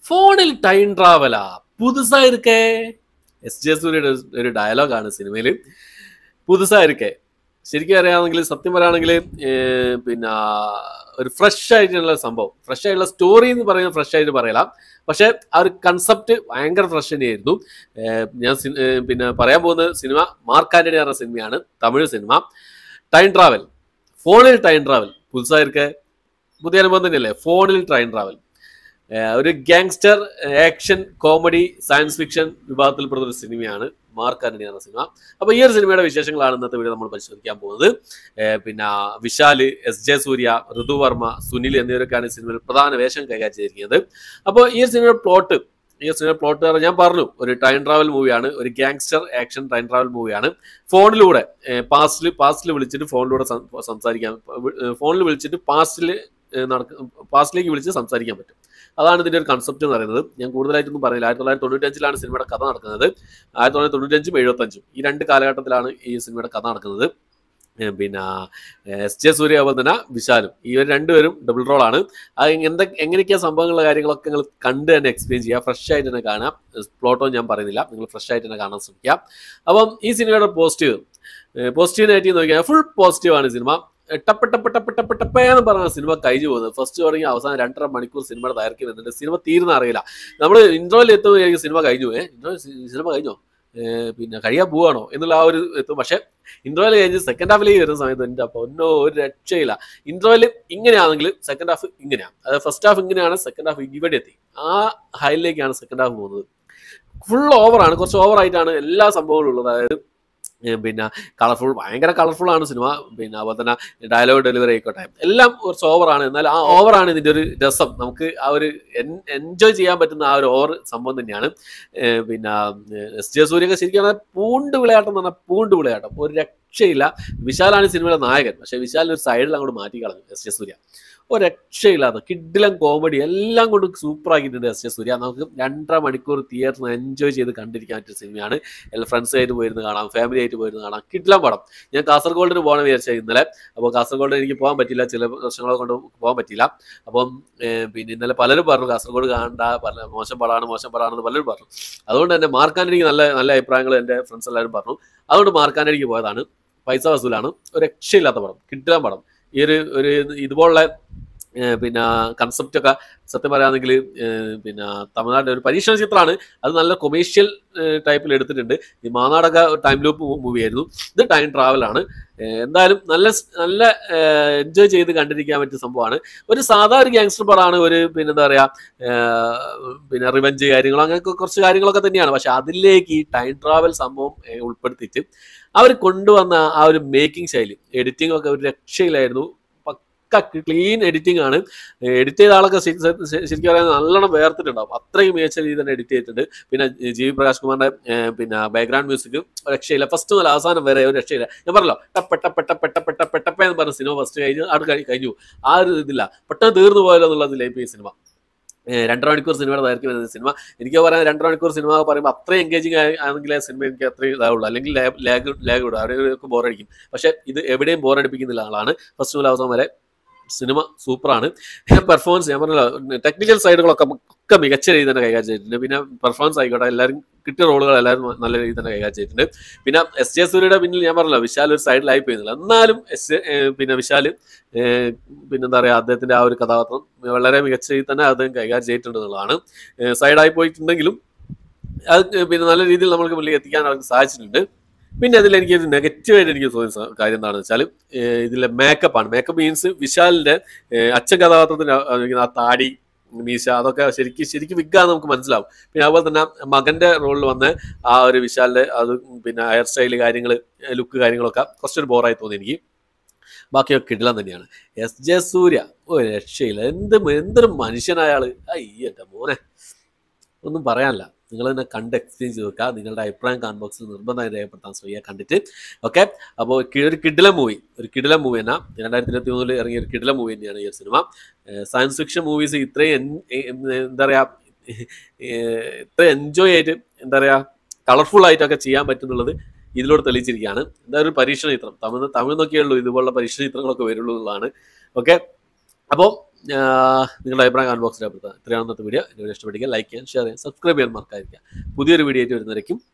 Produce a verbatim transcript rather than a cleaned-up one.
ഫോണിൽ ടൈം ട്രാവലാ പുതുസാ இருக்கே. S J സൂര്യയുടെ ഒരു ഡയലോഗാണ് സിനിമയിൽ. പുതുസാ இருக்கേ ശരിക്കും അറിയാമെങ്കിൽ, സത്യം പറയുകയാണെങ്കിൽ പിന്നെ ഒരു ഫ്രഷ് ആയിട്ടുള്ള സംഭവം, ഫ്രഷ് ആയിട്ടുള്ള സ്റ്റോറി എന്ന് പറയുന്നത് ഫ്രഷ് ആയിട്ട് പറയലാം. പക്ഷെ ആ ഒരു കൺസെപ്റ്റ് ഭയങ്കര ഫ്രഷ് തന്നെയായിരുന്നു. ഞാൻ പിന്നെ പറയാൻ പോകുന്ന സിനിമ മാർക്ക് ആന്റണി പറഞ്ഞ സിനിമയാണ്, തമിഴ് സിനിമ. ടൈം ട്രാവൽ, ഫോണിൽ ടൈം ട്രാവൽ പുതുസാ இருக்கേ. പുതിയ അനുഭവം തന്നെയല്ലേ ഫോണിൽ ടൈം ട്രാവൽ. ഒരു gangster action comedy science fiction വിഭാഗത്തിൽപ്പെടുന്ന ഒരു സിനിമയാണ് മാർക്ക് ആന്റണി എന്ന സിനിമ. അപ്പൊ ഈ ഒരു സിനിമയുടെ വിശേഷങ്ങളാണ് ഇന്നത്തെ വീഡിയോ നമ്മൾ പരിശോധിക്കാൻ പോകുന്നത്. പിന്നെ വിശാല്, എസ് ജെ സൂര്യ, ഋതു, വർമ്മ, സുനിൽ എന്നിവരൊക്കെയാണ് ഈ സിനിമയിൽ പ്രധാന വേഷം കൈകാര്യം ചെയ്തിരിക്കുന്നത്. അപ്പോൾ ഈ ഒരു സിനിമയുടെ പ്ലോട്ട് ഈ സിനിമ പ്ലോട്ട് ഞാൻ പറഞ്ഞു, ഒരു ടൈം ട്രാവൽ മൂവിയാണ്, ഒരു ഗാങ്സ്റ്റർ ആക്ഷൻ ടൈം ട്രാവൽ മൂവിയാണ്. ഫോണിലൂടെ പാസ്റ്റിൽ പാസ്റ്റിൽ വിളിച്ചിട്ട് ഫോണിലൂടെ സംസാരിക്കാൻ ഫോണിൽ വിളിച്ചിട്ട് പാസ്റ്റിൽ നടക്ക പാസ്റ്റിലേക്ക് വിളിച്ച് സംസാരിക്കാൻ പറ്റും. അതാണ് ഇതിന്റെ ഒരു കൺസെപ്റ്റ് എന്ന് പറയുന്നത്. ഞാൻ കൂടുതലായിട്ടൊന്നും പറയുന്നില്ല. ആയിരത്തി തൊള്ളായിരത്തി തൊണ്ണൂറ്റഞ്ചിലാണ് സിനിമയുടെ കഥ നടക്കുന്നത്. ആയിരത്തി തൊള്ളായിരത്തി തൊണ്ണൂറ്റഞ്ചും എഴുപത്തഞ്ചും ഈ രണ്ട് കാലഘട്ടത്തിലാണ് ഈ സിനിമയുടെ കഥ നടക്കുന്നത്. പിന്നെ എസ് ജെ സൂര്യ അതുപോലെ തന്നെ വിശാലും, ഇവർ രണ്ടുപേരും ഡബിൾ റോളാണ്. അത് എന്തൊക്കെ എങ്ങനെയൊക്കെയാ സംഭവങ്ങളുടെ കാര്യങ്ങളൊക്കെ നിങ്ങൾ കണ്ട് തന്നെ എക്സ്പ്ലെയിൻ ചെയ്യുക, ഫ്രഷ് ആയിട്ട് തന്നെ കാണാം. പ്ലോട്ടോ ഞാൻ പറയുന്നില്ല, നിങ്ങൾ ഫ്രഷ് ആയിട്ട് തന്നെ കാണാൻ ശ്രമിക്കുക. അപ്പം ഈ സിനിമയുടെ പോസിറ്റീവ് പോസിറ്റീവ് നെഗറ്റീവ് നോക്കിയാൽ ഫുൾ പോസിറ്റീവാണ് സിനിമ. ടപ്പ് ടപ്പ് ടപ്പ് ടപ്പ് ടപ്പേന്ന് പറഞ്ഞ സിനിമ കഴിഞ്ഞു പോകുന്നത്. ഫസ്റ്റ് തുടങ്ങി അവസാനം രണ്ടര മണിക്കൂർ സിനിമയുടെ ദൈർഘ്യം വരുന്നുണ്ട്. സിനിമ തീരുന്ന അറിയില്ല. നമ്മൾ ഇൻട്രോയിൽ എത്തുമ്പോൾ സിനിമ കഴിഞ്ഞു ഏഹ് ഇൻട്രോ സിനിമ കഴിഞ്ഞോ പിന്നെ കഴിയാൻ പോവാണോ എന്നുള്ള ആ ഒരു എത്തും. പക്ഷെ ഇൻട്രോയിൽ കഴിഞ്ഞ് സെക്കൻഡ് ഹാഫിലേക്ക് വരുന്ന സമയത്ത് എൻ്റെ അപ്പോൾ ഒന്നോ ഒരു രക്ഷയില്ല. ഇൻട്രോയിൽ ഇങ്ങനെയാണെങ്കിൽ സെക്കൻഡ് ഹാഫ് ഇങ്ങനെയാണ്, അതായത് ഫസ്റ്റ് ഹാഫ് ഇങ്ങനെയാണ്, സെക്കൻഡ് ഹാഫ് ഇവിടെ എത്തി. ആ ഹൈലിലേക്കാണ് സെക്കൻഡ് ഹാഫ് പോകുന്നത്. ഫുൾ ഓവറാണ്, കുറച്ച് ഓവറായിട്ടാണ് എല്ലാ സംഭവങ്ങളും ഉള്ളത്. അതായത് പിന്നെ കളർഫുൾ, ഭയങ്കര കളർഫുൾ ആണ് സിനിമ. പിന്നെ അതുപോലെ തന്നെ ഡയലോഗ് ഡെലിവറി ആയിക്കോട്ടെ എല്ലാം കുറച്ച് ഓവറാണ്. എന്നാൽ ആ ഓവറാണ് ഇതിൻ്റെ ഒരു രസം. നമുക്ക് ആ ഒരു എൻജോയ് ചെയ്യാൻ പറ്റുന്ന ആ ഒരു ഓവർ സംഭവം തന്നെയാണ്. പിന്നെ എസ് ജെ സൂര്യയൊക്കെ ശരിക്കും പറഞ്ഞാൽ പൂണ്ട് വിളയാട്ടം എന്ന് പറഞ്ഞാൽ പൂണ്ട് വിളയാട്ടം, ഒരു രക്ഷയില്ല. വിശാലാണ് സിനിമയുടെ നായകൻ, പക്ഷേ വിശാലിന് ഒരു സൈഡിൽ അങ്ങോട്ട് മാറ്റി കളഞ്ഞു എസ് ജെ സൂര്യ. ഒരു രക്ഷയില്ലാത്ത കിഡിലം കോമഡി എല്ലാം കൊണ്ടും സൂപ്പർ ആക്കിയിട്ടുണ്ട് എസ് ജെ സൂര്യ. നമുക്ക് രണ്ടര മണിക്കൂർ തിയേറ്ററിൽ എൻജോയ് ചെയ്ത് കണ്ടിരിക്കാൻ പറ്റിയ സിനിമയാണ്. എല്ലാ ഫ്രണ്ട്സായിട്ട് പോയിരുന്ന് കാണാം, ഫാമിലി ആയിട്ട് പോയിരുന്ന് കാണാം. കിഡിലം പടം. ഞാൻ കാസർഗോഡിന് പോകണം വിചാരിച്ചത് ഇന്നലെ. അപ്പോൾ കാസർഗോഡ് എനിക്ക് പോകാൻ പറ്റില്ല, ചില പ്രശ്നങ്ങളെ കൊണ്ട് പോകാൻ പറ്റില്ല. അപ്പം പിന്നെ ഇന്നലെ പലരും പറഞ്ഞു കാസർഗോഡ് കാണണ്ട, പല മോശം പടമാണ് മോശം പടമാണെന്ന് പലരും പറഞ്ഞു. അതുകൊണ്ട് തന്നെ മാർക്ക് ആന്റണിക്ക് നല്ല നല്ല അഭിപ്രായങ്ങൾ എൻ്റെ ഫ്രണ്ട്സ് എല്ലാവരും പറഞ്ഞു. അതുകൊണ്ട് മാർക്ക് ആന്റണിക്ക് പോയതാണ്. പൈസ വസൂലാണ്. ഒരു രക്ഷയില്ലാത്ത പടം, കിഡിലം പടം. ഈ ഒരു ഒരു ഇതുപോലുള്ള പിന്നെ കൺസെപ്റ്റൊക്കെ സത്യം പറയുകയാണെങ്കിൽ പിന്നെ തമിഴ്നാട്ടിലെ ഒരു പരീക്ഷണ ചിത്രമാണ്. അത് നല്ല കൊമേഴ്ഷ്യൽ ടൈപ്പിൽ എടുത്തിട്ടുണ്ട്. ഈ മാനാടൊക്കെ ടൈം ലൂപ്പ് മൂവിയായിരുന്നു. ഇത് ടൈം ട്രാവലാണ്. എന്തായാലും നല്ല നല്ല എൻജോയ് ചെയ്ത് കണ്ടിരിക്കാൻ പറ്റിയ സംഭവമാണ്. ഒരു സാധാ ഒരു ഗാങ്സ്റ്റർ പടമാണ്. ഒരു പിന്നെ എന്താ പറയുക പിന്നെ റിവെഞ്ച് കാര്യങ്ങളോ അങ്ങനെയൊക്കെ കുറച്ച് കാര്യങ്ങളൊക്കെ തന്നെയാണ്. പക്ഷെ അതിലേക്ക് ഈ ടൈം ട്രാവൽ സംഭവം ഉൾപ്പെടുത്തിയിട്ട് അവർ കൊണ്ടുവന്ന ആ ഒരു മേക്കിംഗ് ശൈലി, എഡിറ്റിംഗ് ഒക്കെ ഒരു രക്ഷയിലായിരുന്നു. ക്ലീൻ എഡിറ്റിംഗ് ആണ്. എഡിറ്റ് ചെയ്ത ആളൊക്കെ ശരിക്കും പറയാൻ നല്ലോണം വേർത്തിട്ടുണ്ടാവും. അത്രയും മികച്ച രീതിയിൽ തന്നെ എഡിറ്റ് ചെയ്തിട്ടുണ്ട്. പിന്നെ ജി പ്രകാശ് കുമാറിന്റെ പിന്നെ ബാക്ക്ഗ്രൗണ്ട് മ്യൂസിക് രക്ഷയില്ല. ഫസ്റ്റ് മുതൽ അവസാനം വരെ ഒരു രക്ഷയില്ല. ഞാൻ പറഞ്ഞല്ലോ പെട്ട പെട്ട പെട്ട പെട്ട പെട്ടപ്പ എന്ന് പറഞ്ഞ സിനിമ ഫസ്റ്റ് കഴിഞ്ഞ് അത് കഴിഞ്ഞു. ആ ഒരു ഇതില്ല, പെട്ടെന്ന് തീർന്നു പോയല്ലോ എന്നുള്ളതിലേക്ക് ഈ സിനിമ. രണ്ടര മണിക്കൂർ സിനിമയുടെ ദൈർഘ്യം വരുന്ന സിനിമ. എനിക്ക് പറയാൻ രണ്ടര മണിക്കൂർ സിനിമ പറയുമ്പോൾ അത്രയും എൻഗേജിങ് ആണെങ്കിലേ സിനിമ എനിക്ക് അത്രയും ഇതാവുള്ളൂ. അല്ലെങ്കിൽ ലാഗ് ലാഗ് വിടും, അവരൊക്കെ ബോറടിക്കും. പക്ഷെ ഇത് എവിടെയും ബോറടിപ്പിക്കുന്നില്ല ആളാണ്. ഫസ്റ്റ് മുതൽ അവസാനം വരെ സിനിമ സൂപ്പറാണ്. പെർഫോമൻസ് ഞാൻ പറഞ്ഞല്ലോ, ടെക്നിക്കൽ സൈഡുകളൊക്കെ ഒക്കെ മികച്ച രീതിയിൽ തന്നെ കൈകാര്യം ചെയ്തിട്ടുണ്ട്. പിന്നെ പെർഫോമൻസ് ആയിക്കോട്ടെ, എല്ലാവരും കിട്ടിയ റോളുകൾ എല്ലാവരും നല്ല രീതിയിൽ തന്നെ കൈകാര്യം ചെയ്തിട്ടുണ്ട്. പിന്നെ എസ് ജെ സൂര്യയുടെ പിന്നിൽ ഞാൻ പറഞ്ഞല്ലോ വിശാൽ ഒരു സൈഡിലായി പോയിരുന്നില്ല. എന്നാലും എസ് പിന്നെ വിശാൽ പിന്നെന്താ പറയുക അദ്ദേഹത്തിൻ്റെ ആ ഒരു കഥാപാത്രം വളരെ മികച്ച രീതിയിൽ തന്നെ അദ്ദേഹം കൈകാര്യം ചെയ്തിട്ടുണ്ട് എന്നുള്ളതാണ്. സൈഡായി പോയിട്ടുണ്ടെങ്കിലും അത് പിന്നെ നല്ല രീതിയിൽ നമ്മൾക്ക് മുന്നിൽ എത്തിക്കാൻ അവർക്ക് സാധിച്ചിട്ടുണ്ട്. പിന്നെ അതിൽ എനിക്ക് ഒരു നെഗറ്റീവായിട്ട് എനിക്ക് തോന്നിയ കാര്യം എന്താണെന്ന് വെച്ചാൽ ഇതിലെ മേക്കപ്പാണ്. മേക്കപ്പ് മീൻസ് വിശാലിന്റെ അച്ഛൻ കഥാപാത്രത്തിന് ആ താടി മീശ അതൊക്കെ ശരിക്കും ശരിക്കും വിഗ്ഗാന്ന് നമുക്ക് മനസ്സിലാവും. പിന്നെ അതുപോലെ തന്നെ മകന്റെ റോളിൽ വന്ന് ആ ഒരു വിശാലിന്റെ അത് പിന്നെ ഹെയർ സ്റ്റൈല് കാര്യങ്ങൾ ലുക്ക് കാര്യങ്ങളൊക്കെ കുറച്ചൊരു ബോറായി തോന്നി എനിക്ക്. ബാക്കിയൊക്കെ കിടിലം തന്നെയാണ്. എസ് ജെ സൂര്യ ഒരു രക്ഷയില്ല. എന്ത് എന്തൊരു മനുഷ്യനായാള്. അയ്യ എൻ്റെ മോനെ, ഒന്നും പറയാനില്ല. നിങ്ങൾ തന്നെ കണ്ട് എക്സ്പീരിയൻസ് ചെയ്ത് വെക്കുക. നിങ്ങളുടെ അഭിപ്രായം കമന്റ് ബോക്സിൽ നിർബന്ധമായി രേഖപ്പെടുത്താൻ ശ്രമിക്കുക കണ്ടിട്ട്. ഓക്കെ, അപ്പോൾ ഒരു കിടിലം മൂവി ഒരു കിടിലം മൂവി തന്നെ രണ്ടായിരത്തി ഇരുപത്തി മൂന്നിൽ ഇറങ്ങിയ ഒരു കിടിലം മൂവി തന്നെയാണ് ഈ ഒരു സിനിമ. സയൻസ് ഫിക്ഷൻ മൂവീസ് ഇത്രയും എന്താ പറയുക ഇത്രയും എൻജോയ് ആയിട്ട് എന്താ പറയുക കളർഫുൾ ആയിട്ടൊക്കെ ചെയ്യാൻ പറ്റുന്നുള്ളത് ഇതിലൂടെ തെളിയിച്ചിരിക്കുകയാണ്. എന്താ ഒരു പരീക്ഷണ ചിത്രം. തമിഴ് തമിഴ് നോക്കിയേ ഉള്ളൂ ഇതുപോലുള്ള പരീക്ഷണ ചിത്രങ്ങളൊക്കെ വരുള്ളൂ എന്നുള്ളതാണ്. ഓക്കെ, അപ്പോൾ നിങ്ങളുടെ അഭിപ്രായം കമന്റ് ബോക്സിൽ രേഖപ്പെടുത്തുക. ഇത്രയാണ് ഇന്നത്തെ വീഡിയോ. വീഡിയോ ഇഷ്ടപ്പെട്ടെങ്കിൽ ലൈക്ക് ചെയ്യാൻ, ഷെയർ ചെയ്യാൻ, സബ്സ്ക്രൈബ് ചെയ്യാൻ മറക്കാതിരിക്കുക. പുതിയൊരു വീഡിയോ ആയിട്ട് വരുന്നതായിരിക്കും.